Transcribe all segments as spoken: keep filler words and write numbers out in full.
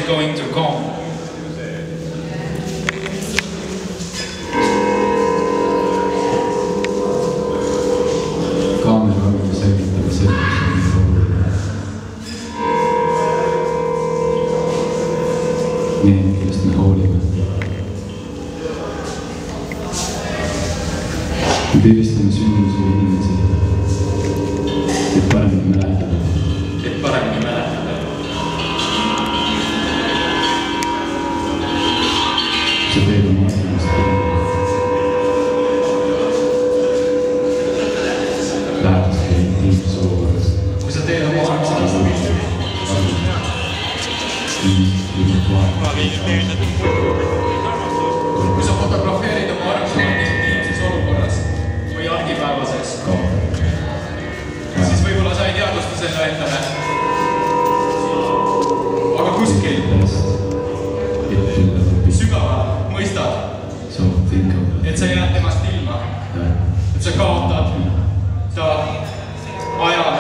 going to come. Kaameraravide säilitada selleks on oluline. Need, kellest me hoolime. Me püüristame sündmusi või inimesi, et paremini mäletada. Et paremini mäletada. See teeb on maailmast teema. Lähedaste intiimse olukorras. Kui sa teed oma armsast pildi. Kui sa fotografeerid oma armsast intiimses olukorras või argipäevases, siis võib-olla sa ei teadvusta selle endale. Aga kuskil sügavalt mõistad, et sa jääd temast ilma, et sa kaotad ta ajale.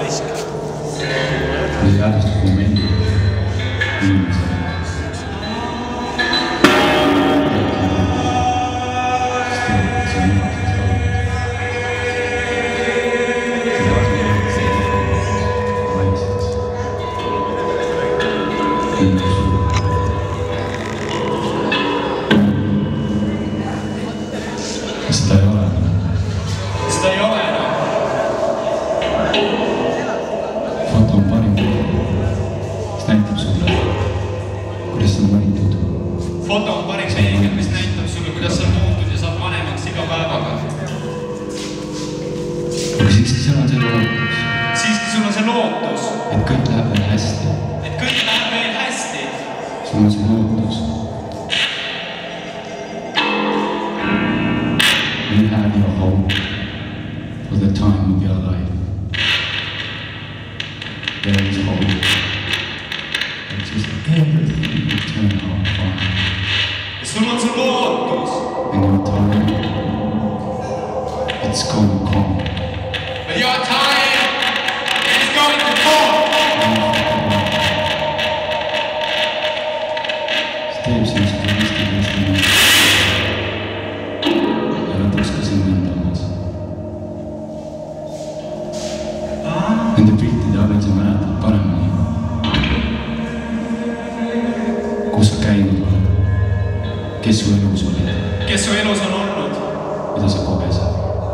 See jäädustab momendi inimesele. Seda ei ole. Seda ei ole enam. Foto on parim piir. Mis näitab sulle, kuidas sa on valitud. Foto on parim peegel, mis näitab sulle, kuidas sa muutud ja saad vanemaks iga päevaga. Aga siiski sul on see lootus. Siiski sul on see lootus. Et kõik läheb veel hästi. Et kõik läheb veel hästi. Sul on see lootus. You have your hope for the time of your life. There is hope. It's just everything will turn out fine. Ja sul on see lootus. And your time, it's gonna come. But your time is going to come. Teeb sellist Eesti Eestimaa. Ja nad oskasin mind omas. Nende piltide abil sa mäletad paremini. Kus sa käinud oled? Kes su elus olid? Kes su elus on olnud? Mida sa kogesed?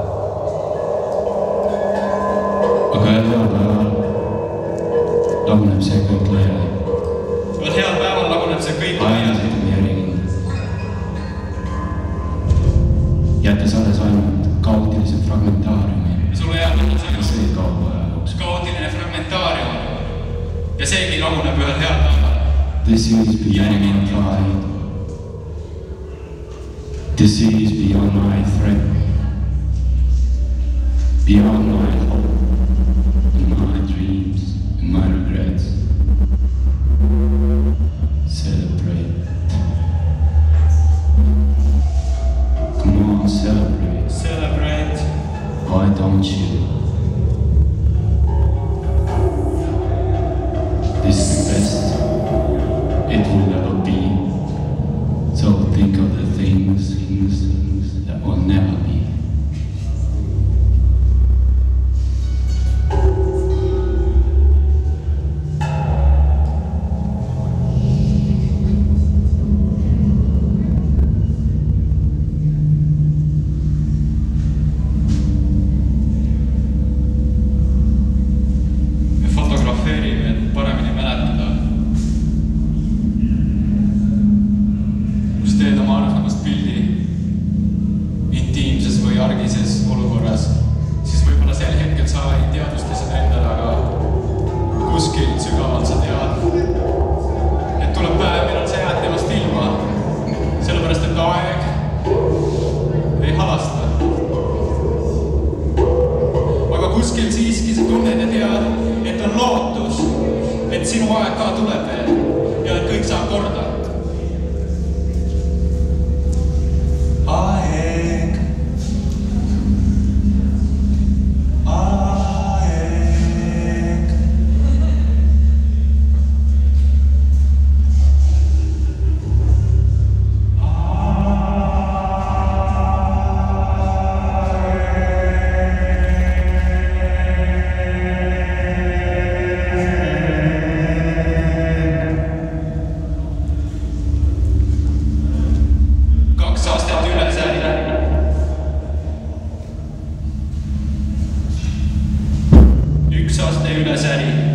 Aga heal päeval laguneb see kõik laiali. Aga heal päeval laguneb see kõik laiali. Jättes alles ainult kaootilise fragmentaariumi. Ja sulle jääb ainult see kaob ajaluks. Kaootiline fragmentaarium. Ja seegi laguneb ühel heal päeval. This is beyond my pride. This is beyond my threat. Beyond my hope. And my dreams. And my regrets. Celebrate. Come on, celebrate. Celebrate. Why don't you? This is the best it will ever be. So think of the things, things, things that will never be. see äri.